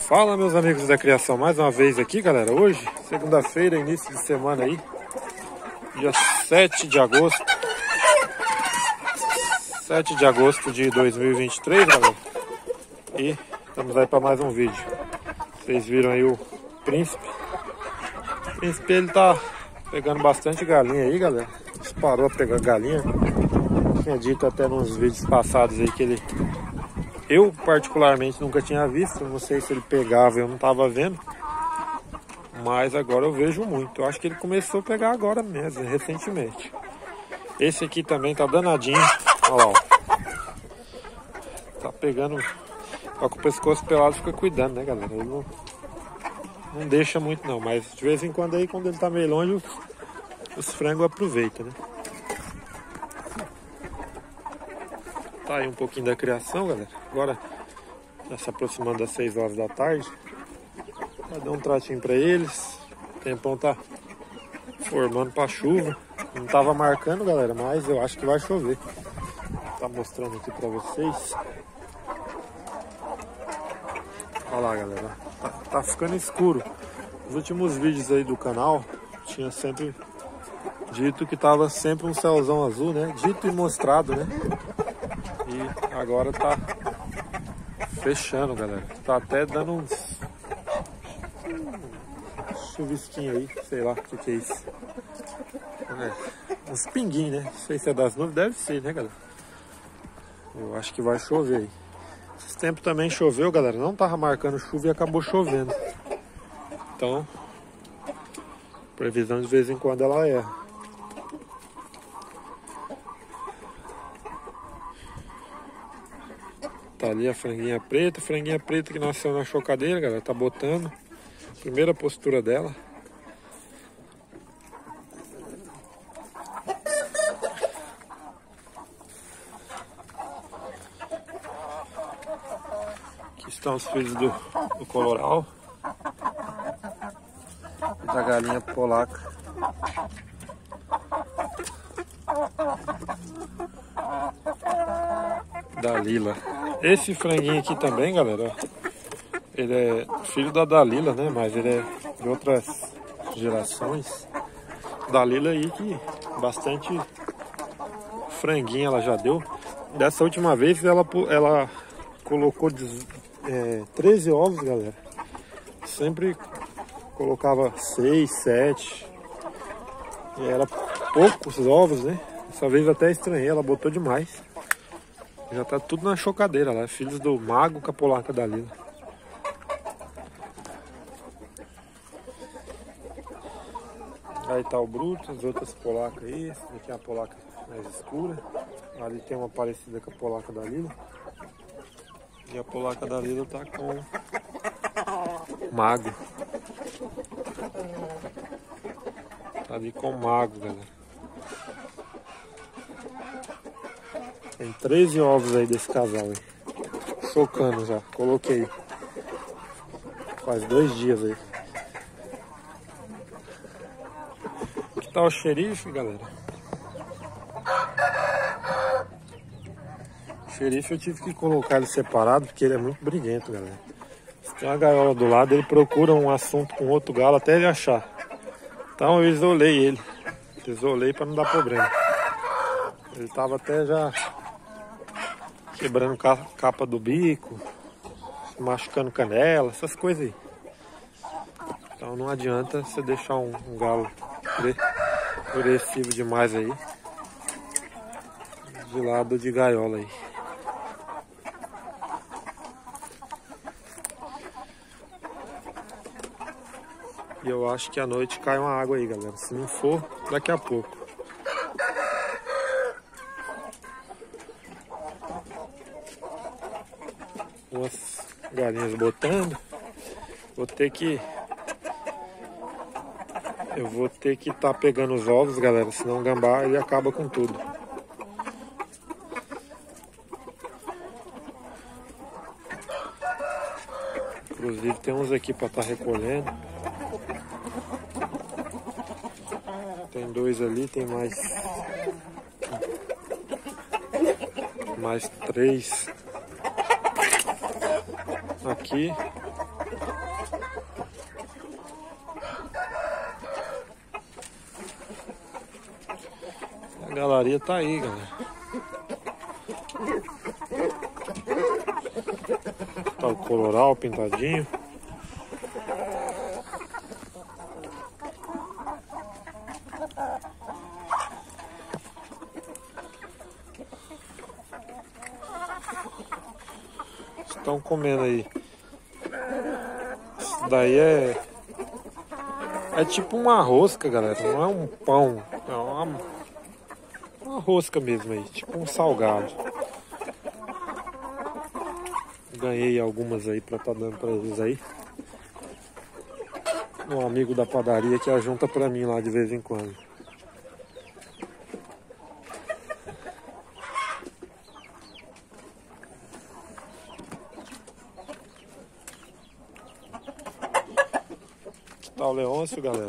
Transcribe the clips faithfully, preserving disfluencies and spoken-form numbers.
Fala, meus amigos da criação, mais uma vez aqui, galera. Hoje, segunda-feira, início de semana aí, dia sete de agosto sete de agosto de dois mil e vinte e três, galera. E estamos aí para mais um vídeo. Vocês viram aí o príncipe. O príncipe, ele tá pegando bastante galinha aí, galera. Disparou a pegar galinha. Tinha dito até nos vídeos passados aí que ele... Eu, particularmente, nunca tinha visto. Não sei se ele pegava, eu não estava vendo. Mas agora eu vejo muito. Eu acho que ele começou a pegar agora mesmo, recentemente. Esse aqui também tá danadinho. Olha lá, ó. Tá pegando... Só com o pescoço pelado, fica cuidando, né, galera? Ele não, não deixa muito, não. Mas de vez em quando aí, quando ele tá meio longe, os, os frangos aproveitam, né? Tá aí um pouquinho da criação, galera. Agora tá se aproximando das seis horas da tarde. Vai dar um tratinho pra eles. O tempão tá formando pra chuva. Não tava marcando, galera, mas eu acho que vai chover. Tá mostrando aqui pra vocês. Olha lá, galera. Tá, tá ficando escuro. Nos últimos vídeos aí do canal, tinha sempre dito que tava sempre um céuzão azul, né? Dito e mostrado, né? E agora tá fechando, galera. Tá até dando uns chuvisquinho aí, sei lá o que, que é isso. É, uns pinguinhos, né? Não sei se é das nuvens, deve ser, né, galera? Eu acho que vai chover aí. Esse tempo também choveu, galera. Não tava marcando chuva e acabou chovendo. Então, previsão de vez em quando ela erra. Tá ali a franguinha preta, franguinha preta que nasceu na chocadeira, galera, tá botando. Primeira postura dela. Aqui estão os filhos do, do coloral e da galinha polaca. Dalila. Esse franguinho aqui também, galera, ele é filho da Dalila, né? Mas ele é de outras gerações. Dalila aí que bastante franguinho ela já deu. Dessa última vez ela, ela colocou é, treze ovos, galera. Sempre colocava seis, sete. E era poucos ovos, né? Dessa vez até estranhei, ela botou demais. Já tá tudo na chocadeira lá, filhos do mago com a polaca da Lila. Aí tá o bruto, as outras polacas aí. Essa aqui é a polaca mais escura. Ali tem uma parecida com a polaca da Lila. E a polaca da Lila tá com o mago. Tá ali com o mago, galera. Tem treze ovos aí desse casal aí. Chocando já, coloquei. Faz dois dias aí. Aqui tá o xerife, galera. O xerife eu tive que colocar ele separado porque ele é muito briguento, galera. Se tem uma gaiola do lado, ele procura um assunto com outro galo até ele achar. Então eu isolei ele. Isolei para não dar problema. Ele tava até já quebrando capa do bico, machucando canela, essas coisas aí. Então não adianta você deixar um, um galo agressivo demais aí de lado de gaiola aí. E eu acho que à noite cai uma água aí, galera. Se não for, daqui a pouco. Umas galinhas botando. Vou ter que... Eu vou ter que estar tá pegando os ovos, galera. Senão o gambá ele acaba com tudo. Inclusive tem uns aqui para estar tá recolhendo. Tem dois ali, tem mais... Mais três aqui. Galeria tá aí, galera. Tá o coloral pintadinho. Estão comendo aí. Isso daí é É tipo uma rosca, galera. Não é um pão. É uma, uma rosca mesmo aí. Tipo um salgado. Ganhei algumas aí pra tá dando pra eles aí. Um amigo da padaria que ajunta pra mim lá de vez em quando. Tá o Leôncio, galera.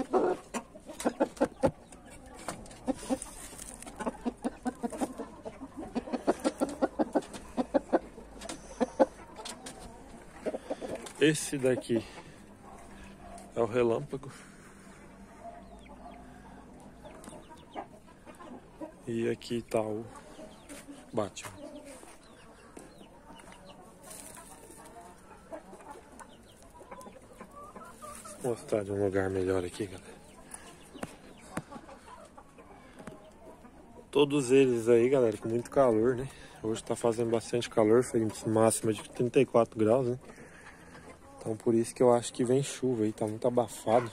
Esse daqui é o Relâmpago. E aqui tá o Batman. Vou mostrar de um lugar melhor aqui, galera. Todos eles aí, galera, com muito calor, né? Hoje tá fazendo bastante calor, fez máxima de trinta e quatro graus, né? Então por isso que eu acho que vem chuva aí, tá muito abafado.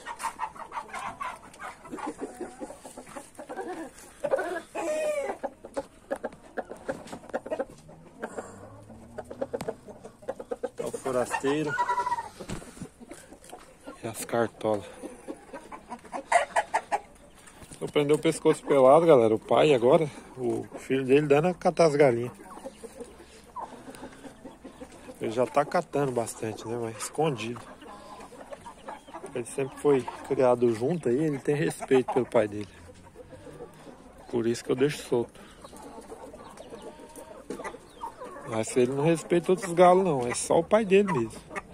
Tá o forasteiro e as cartolas. Eu prendeu o pescoço pelado, galera. O pai agora, o filho dele dando a catar as galinhas. Ele já tá catando bastante, né? Mas escondido. Ele sempre foi criado junto aí, ele tem respeito pelo pai dele. Por isso que eu deixo solto. Mas se ele não respeita outros galos não, é só o pai dele mesmo.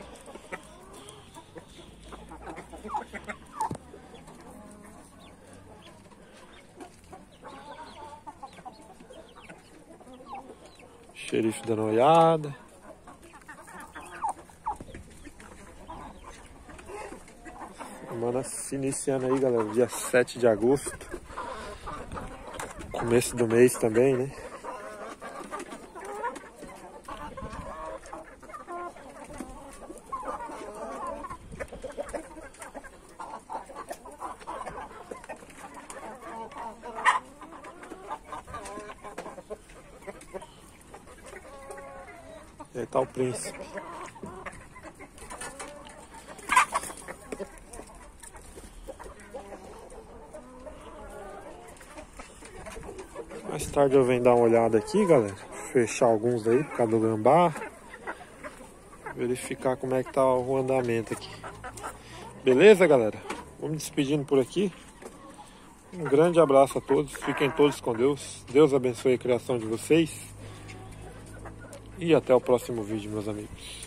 Xerife dando uma olhada. Semana se iniciando aí, galera, dia sete de agosto. Começo do mês também, né? E aí tá o príncipe. Mais tarde eu venho dar uma olhada aqui, galera. Fechar alguns aí por causa do gambá. Verificar como é que tá o andamento aqui. Beleza, galera? Vou me despedindo por aqui. Um grande abraço a todos. Fiquem todos com Deus. Deus abençoe a criação de vocês. E até o próximo vídeo, meus amigos.